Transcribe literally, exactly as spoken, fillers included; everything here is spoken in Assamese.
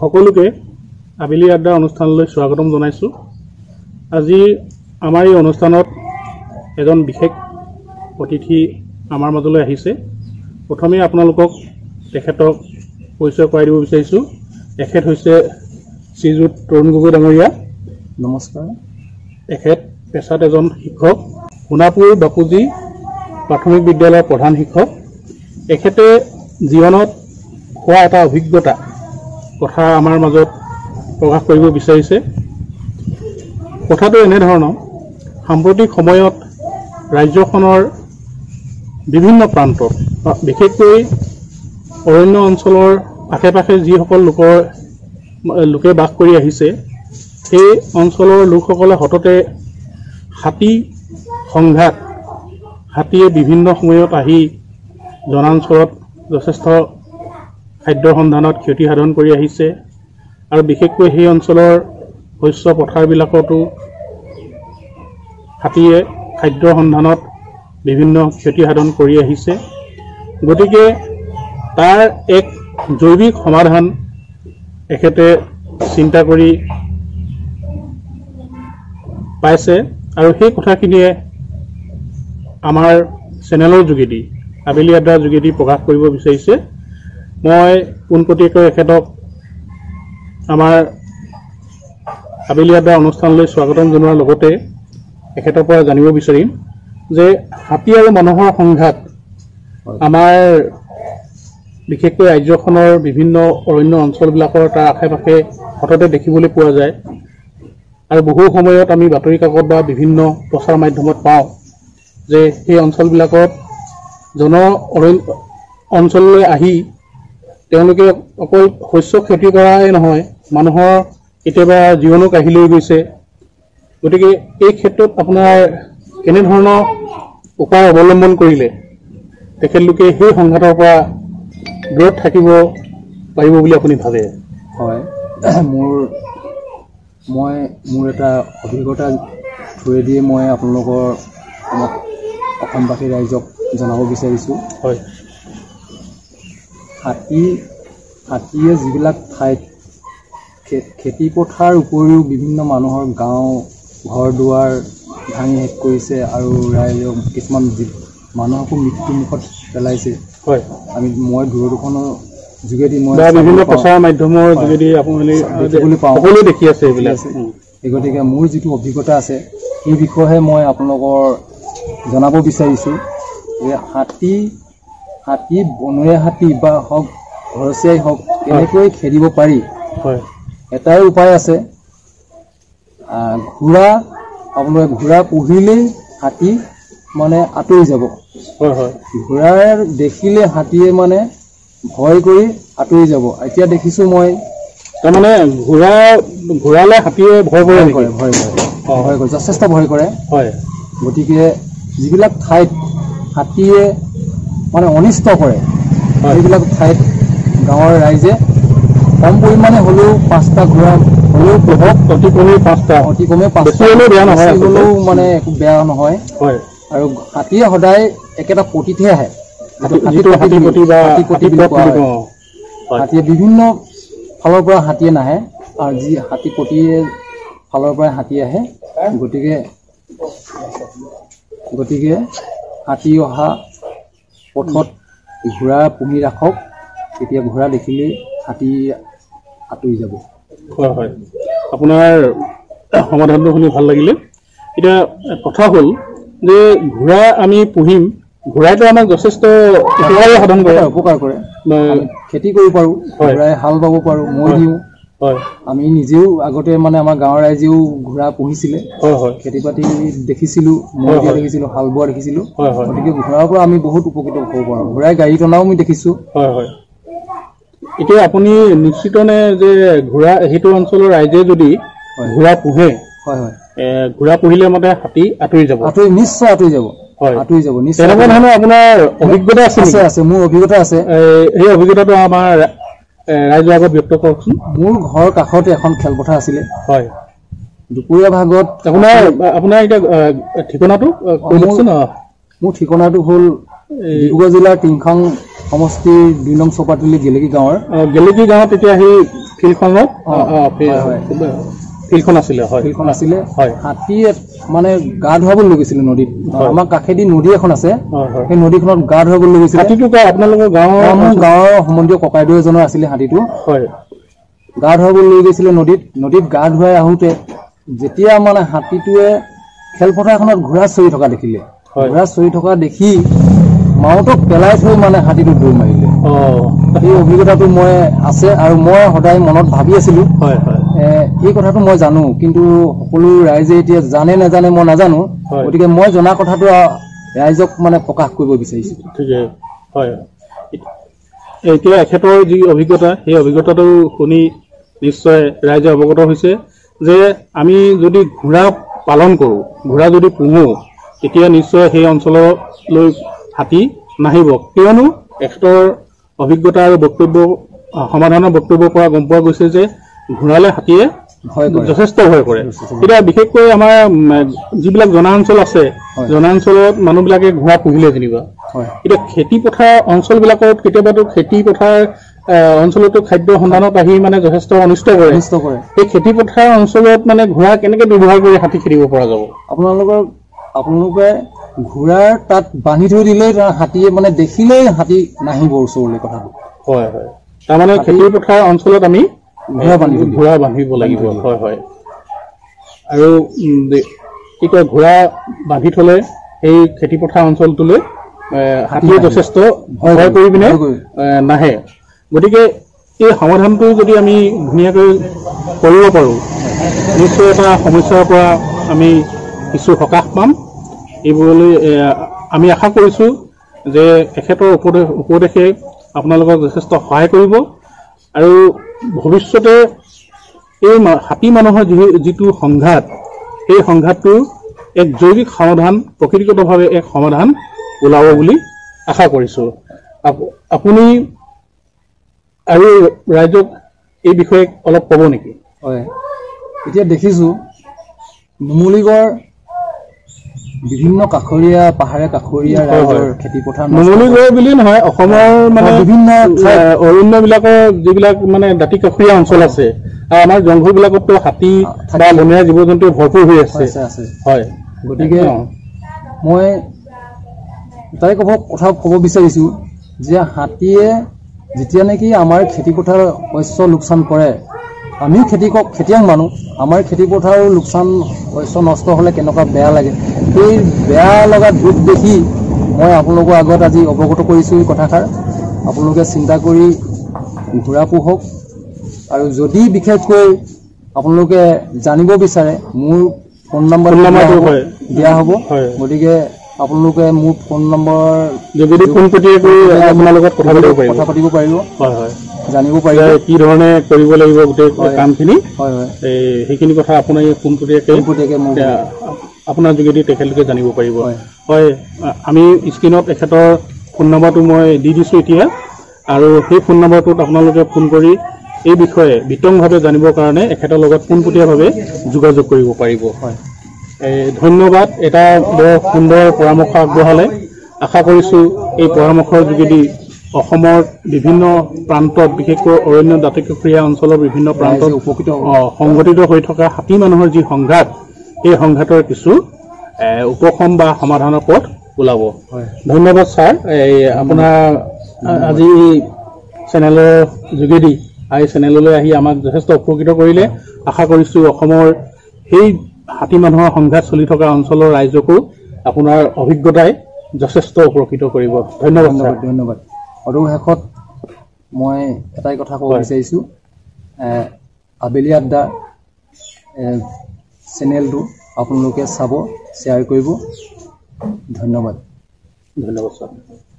সকলোকে আবেলি আড্ডা অনুষ্ঠানলৈ স্বাগতম জনাইছো। আজি আমাৰ এই অনুষ্ঠানত এজন বিশেষ অতিথি আমাৰ মাজলৈ আহিছে। প্ৰথমে আপোনালোকক তেখেতক পৰিচয় কৰাই দিব বিচাৰিছো। তেখেত হৈছে শ্ৰীযুত তৰুণ গগৈ ডাঙৰীয়া। নমস্কাৰ। তেখেত পেছাত এজন শিক্ষক, সোণাপুৰ বাপুজি প্ৰাথমিক বিদ্যালয়ৰ প্ৰধান শিক্ষক। তেখেতে জীৱনত হোৱা এটা অভিজ্ঞতা কথা আমাৰ মাজত প্ৰকাশ কৰিব বিচাৰিছে। কথাটো এনেধৰণৰ, সাম্প্ৰতিক সময়ত ৰাজ্যখনৰ বিভিন্ন প্ৰান্তত, বিশেষকৈ অৰণ্য অঞ্চলৰ আশে পাশে যিসকল লোকৰ লোকে বাস কৰি আহিছে, সেই অঞ্চলৰ লোকসকলে সততে হাতী সংঘাত, হাতীয়ে বিভিন্ন সময়ত আহি জনাঞ্চলত যথেষ্ট খাদ্যৰ সন্ধানত ক্ষতি সাধন কৰি আহিছে আৰু বিশেষকৈ সেই অঞ্চলৰ শস্য পথাৰবিলাকতো হাতীয়ে খাদ্যৰ সন্ধানত বিভিন্ন ক্ষতি সাধন কৰি আহিছে। গতিকে তাৰ এক জৈৱিক সমাধান এখেতে চিন্তা কৰি পাইছে আৰু সেই কথাখিনিয়ে আমাৰ চেনেলৰ যোগেদি, আবেলি আড্ডাৰ যোগেদি প্ৰকাশ কৰিব বিচাৰিছে। মই পোনপটীয়াকৈ এখেতক আমাৰ আবেলি আড্ডা অনুষ্ঠানলৈ স্বাগতম জনোৱাৰ লগতে এখেতৰ পৰা জানিব বিচাৰিম যে হাতী আৰু মানুহৰ সংঘাত আমাৰ বিশেষকৈ ৰাজ্যখনৰ বিভিন্ন অৰণ্য অঞ্চলবিলাকৰ তাৰ আশে পাশে সততে দেখিবলৈ পোৱা যায় আৰু বহু সময়ত আমি বাতৰি কাকত বা বিভিন্ন প্ৰচাৰ মাধ্যমত পাওঁ যে সেই অঞ্চলবিলাকত জন অৰণ্য অঞ্চললৈ আহি তেওঁলোকে অকল শস্য ক্ষতি কৰাই নহয়, মানুহৰ কেতিয়াবা জীৱনো কাঢ়ি লৈ গৈছে। গতিকে এই ক্ষেত্ৰত আপোনাৰ কেনেধৰণৰ উপায় অৱলম্বন কৰিলে তেখেতলোকে সেই সংঘাতৰ পৰা দূৰত থাকিব পাৰিব বুলি আপুনি ভাবে? হয়, মোৰ মই মোৰ এটা অভিজ্ঞতা থ্ৰুৱেদিয়ে মই আপোনালোকৰ অসমবাসী ৰাইজক জনাব বিচাৰিছোঁ। হয়, হাতী হাতীয়ে যিবিলাক ঠাইত খেতি পথাৰ উপৰিও বিভিন্ন মানুহৰ গাঁও ঘৰ দুৱাৰ ভাঙি শেষ কৰিছে আৰু ৰাইজক কিছুমান মানুহকো মৃত্যুমুখত পেলাইছে। হয়, আমি মই দূৰদৰ্শনৰ যোগেদি মই বিভিন্ন প্ৰচাৰ মাধ্যমৰ যোগেদি আপুনি দেখিবলৈ পাওঁ, সকলোৱে দেখি আছে এইবিলাক। এই গতিকে মোৰ যিটো অভিজ্ঞতা আছে সেই বিষয়ে মই আপোনালোকৰ জনাব বিচাৰিছোঁ যে হাতী হাতী বনৰীয়া হাতী বা হওক ঘৰচীয়াই হওক কেনেকৈ খেদিব পাৰি। হয়, এটাই উপায় আছে, ঘোঁৰা আপোনালোকে ঘোঁৰা পুহিলেই হাতী মানে আঁতৰি যাব। হয় হয়, ঘোঁৰাৰ দেখিলে হাতীয়ে মানে ভয় কৰি আঁতৰি যাব। এতিয়া দেখিছোঁ মই তাৰমানে ঘোঁৰা ঘোঁৰালে হাতীয়ে ভয় কৰে কৰে ভয় কৰে ভয় কৰে যথেষ্ট ভয় কৰে। হয়, গতিকে যিবিলাক ঠাইত হাতীয়ে মানে অনিষ্ট কৰে সেইবিলাক ঠাইত গাঁৱৰ ৰাইজে কম পৰিমাণে হ'লেও পাঁচটা ঘোঁৰা হ'লেও পোহক, অতি কমেও পাঁচটা অতি কমেও পাঁচটা বেয়া নহয়, হ'লেও মানে একো বেয়া নহয়। হয়, আৰু হাতীয়ে সদায় একেটা পতিতহে আহে। হাতীয়ে বিভিন্ন ফালৰ পৰা হাতীয়ে নাহে আৰু যি হাতী পতিয়ে ফালৰ পৰা হাতী আহে। গতিকে গতিকে হাতী অহা পথত ঘোঁৰা পুহি ৰাখক, তেতিয়া ঘোঁৰা দেখিলেই হাতী আঁতৰি যাব। হয় হয়, আপোনাৰ সমাধানটো শুনি ভাল লাগিলে। এতিয়া কথা হ'ল যে ঘোঁৰা আমি পুহিম, ঘোঁৰাইতো আমাক যথেষ্ট উপকাৰো সাধন কৰে, উপকাৰ কৰে। খেতি কৰিব পাৰোঁ, ঘোঁৰাই হাল বাব পাৰোঁ, মৈ দিওঁ। হয়, আমি নিজেও আগতে মানে আমাৰ গাঁৱৰ ৰাইজেও ঘোঁৰা পুহিছিলে। হয় হয়, খেতি বাতি দেখিছিলোঁ, মৈ দিয়া দেখিছিলোঁ, হাল বোৱা দেখিছিলোঁ। হয় হয়, গতিকে ঘোঁৰাৰ পৰা আমি বহুত উপকৃত হ'ব পাৰোঁ। ঘোঁৰাই গাড়ী টনাও আমি দেখিছোঁ। হয় হয়, এতিয়া আপুনি নিশ্চিত নে যে ঘোঁৰা সেইটো অঞ্চলৰ ৰাইজে যদি ঘোঁৰা পোহে, হয় হয়, ঘোঁৰা পুহিলে মানে হাতী আঁতৰি যাব? আঁতৰি নিশ্চয় আঁতৰি যাব। হয়, আঁতৰি যাব নিশ্চয়। তেনেকুৱা ধৰণৰ আপোনাৰ অভিজ্ঞতা আছে? আছে আছে, মোৰ অভিজ্ঞতা আছে। এই অভিজ্ঞতাটো আমাৰ ৰাইজৰ আগত ব্যক্ত কৰকচোন। মোৰ ঘৰৰ কাষতে এখন খেলপথাৰ আছিলে। হয়, দুপৰীয়া ভাগত আপোনাৰ আপোনাৰ এতিয়া ঠিকনাটো মোৰ ঠিকনাটো হ'ল ডিব্ৰুগড় জিলাৰ টিংখাং সমষ্টিৰ দুই নং চৌপাতলি গেলেকী গাঁৱৰ। গেলেকী গাঁৱত এতিয়া সেই ফিল্ডখনত ফিল্ডখন আছিলে হয় ফিল্ডখন আছিলে হয় হাতীয়ে মানে গা ধুৱাব লৈ গৈছিলে নদীত আমাৰ কাষেদি নদী এখন আছে সেই নদীখনত গা ধুৱাব লৈ গৈছিলে হাতীটো আপোনালোকৰ গাঁৱৰ মোৰ গাঁৱৰ সম্বন্ধীয় ককাইদেউ এজনৰ আছিলে হাতীটো হয় গা ধুৱাব লৈ গৈছিলে নদীত নদীত গা ধুৱাই আহোঁতে যেতিয়া মানে হাতীটোৱে খেলপথাৰখনত ঘোঁৰা চৰি থকা দেখিলে ঘোঁৰা চৰি থকা দেখি মাউতক পেলাই থৈ মানে হাতীটো দৌৰ মাৰিলে এই অভিজ্ঞতাটো মই আছে আৰু মই সদায় মনত ভাবি আছিলো এই কথাটো মই জানো কিন্তু সকলো ৰাইজে এতিয়া জানে নাজানে মই নাজানো গতিকে মই জনা কথাটো ৰাইজক মানে প্ৰকাশ কৰিব বিচাৰিছো ঠিকে হয় এতিয়া এখেতৰ যি অভিজ্ঞতা সেই অভিজ্ঞতাটো শুনি নিশ্চয় ৰাইজে অৱগত হৈছে যে আমি যদি ঘোঁৰা পালন কৰোঁ ঘোঁৰা যদি পুহোঁ তেতিয়া নিশ্চয় সেই অঞ্চললৈ হাতী নাহিব কিয়নো এখেতৰ অভিজ্ঞতা আৰু বক্তব্য সমাধানৰ বক্তব্যৰ পৰা গম পোৱা গৈছে যে ঘোঁৰালে হাতীয়ে যথেষ্ট ভয় কৰে এতিয়া বিশেষকৈ আমাৰ যিবিলাক জনাঞ্চল আছে জনাঞ্চলত মানুহবিলাকে ঘোঁৰা পুহিলে যেনিবা এতিয়া খেতি পথাৰ অঞ্চলবিলাকত কেতিয়াবাতো খেতি পথাৰ অঞ্চলতো খাদ্য সন্ধানত আহি মানে যথেষ্ট অনিষ্ট কৰে এই খেতি পথাৰ অঞ্চলত মানে ঘোঁৰা কেনেকৈ ব্যৱহাৰ কৰি হাতী খেদিব পৰা যাব আপোনালোকৰ আপোনালোকে ঘোঁৰাৰ তাত বান্ধি থৈ দিলেই হাতীয়ে মানে দেখিলেই হাতী নাহিব ওচৰলৈ কথাটো হয় হয় তাৰমানে খেতি পথাৰ অঞ্চলত আমি ঘোঁৰা বান্ধি ঘোঁৰা বান্ধিব লাগিব হয় হয় আৰু কি কয় ঘোঁৰা বান্ধি থলে সেই খেতি পথাৰ অঞ্চলটোলৈ হাতীয়ে যথেষ্ট ভয় কৰি পিনে নাহে গতিকে এই সমাধানটো যদি আমি ধুনীয়াকৈ কৰিব পাৰোঁ নিশ্চয় এটা সমস্যাৰ পৰা আমি কিছু সকাহ পাম এইবোৰলৈ আমি আশা কৰিছোঁ যে এখেতৰ উপদেশ উপদেশে আপোনালোকক যথেষ্ট সহায় কৰিব আৰু ভৱিষ্যতে এই হাতী মানুহৰ যিটো সংঘাত সেই সংঘাতটো এক জৈৱিক সমাধান প্ৰকৃতিগতভাৱে এক সমাধান ওলাব বুলি আশা কৰিছোঁ আপুনি আৰু ৰাইজক এই বিষয়ে অলপ ক'ব নেকি হয় এতিয়া দেখিছোঁ নুমলীগড় বিভিন্ন কাষৰীয়া পাহাৰে কাষৰীয়া ৰাইজৰ খেতি পথাৰ নুমলীগড় বুলি নহয় অসমৰ মানে বিভিন্ন অৰণ্যবিলাকৰ যিবিলাক মানে দাঁতি কাষৰীয়া অঞ্চল আছে আৰু আমাৰ জংঘলবিলাকতো হাতী বা বনৰীয়া জীৱ জন্তু ভৰপূৰ হৈ আছে হয় গতিকে মই তাই ক'ব কথা ক'ব বিচাৰিছোঁ যে হাতীয়ে যেতিয়া নেকি আমাৰ খেতি পথাৰ শস্য লোকচান কৰে আমিও খেতি খেতিয়ক মানুহ আমাৰ খেতি পথাৰৰ লোকচান শস্য নষ্ট হ'লে কেনেকুৱা বেয়া লাগে সেই বেয়া লগা দুখ দেখি মই আপোনালোকৰ আগত আজি অৱগত কৰিছোঁ এই কথাষাৰ আপোনালোকে চিন্তা কৰি ঘোঁৰা পোহক আৰু যদি বিশেষকৈ আপোনালোকে জানিব বিচাৰে মোৰ ফোন নম্বৰ দিয়া হ'ব গতিকে আপোনালোকে মোৰ ফোন নম্বৰ যোগেদি ফোন কথা পাতিব পাৰিব জানিব পাৰিব কি ধৰণে কৰিব লাগিব গোটেই কামখিনি সেইখিনি কথা আপুনি পোনপটীয়াকৈ আপোনাৰ যোগেদি তেখেতলোকে জানিব পাৰিব হয় আমি স্ক্ৰীণত এখেতৰ ফোন নম্বৰটো মই দি দিছোঁ এতিয়া আৰু সেই ফোন নম্বৰটোত আপোনালোকে ফোন কৰি এই বিষয়ে বিতংভাৱে জানিবৰ কাৰণে এখেতৰ লগত পোনপটীয়াভাৱে যোগাযোগ কৰিব পাৰিব ধন্যবাদ এটা বৰ সুন্দৰ পৰামৰ্শ আগবঢ়ালে আশা কৰিছোঁ এই পৰামৰ্শৰ যোগেদি অসমৰ বিভিন্ন প্ৰান্তত বিশেষকৈ অৰণ্য দাঁতি কাষৰীয়া অঞ্চলৰ বিভিন্ন প্ৰান্তত উপকৃত সংঘটিত হৈ থকা হাতী মানুহৰ যি সংঘাত এই সংঘাতৰ কিছু উপশম বা সমাধানৰ পথ ওলাব ধন্যবাদ ছাৰ আপোনাৰ আজি চেনেলৰ যোগেদি এই চেনেললৈ আহি আমাক যথেষ্ট উপকৃত কৰিলে আশা কৰিছোঁ অসমৰ সেই হাতী মানুহৰ সংঘাত চলি থকা অঞ্চলৰ ৰাইজকো আপোনাৰ অভিজ্ঞতাই যথেষ্ট উপকৃত কৰিব ধন্যবাদ ধন্যবাদ আৰু শেষত মই এটাই কথা ক'ব বিচাৰিছোঁ আবেলি আড্ডা চেনেলটো আপোনালোকে চাব শ্বেয়াৰ কৰিব ধন্যবাদ ধন্যবাদ ছাৰ